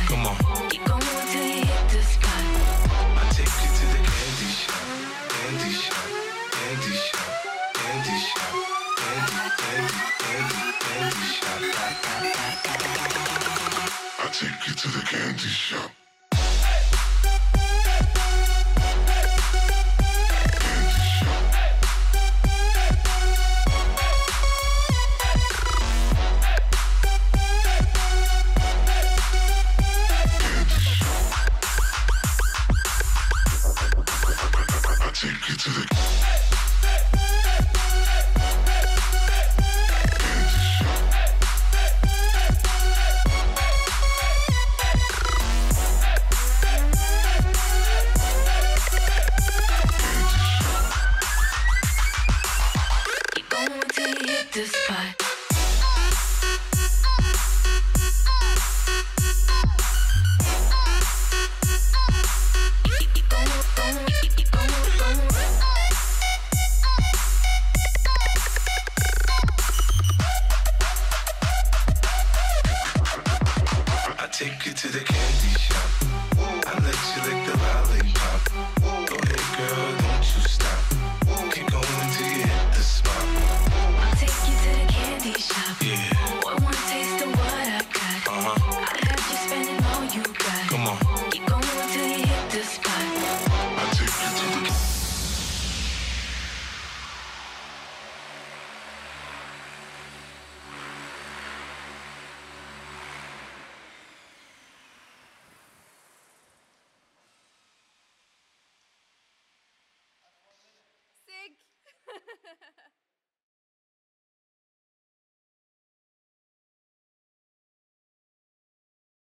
Come on. Keep going till you hit the spot. I take you to the candy shop. Candy shop. Candy shop. Candy shop. Candy shop. I take you to the candy shop. The spot. I take you to the candy shop. I let you lick the lollipop. Go ahead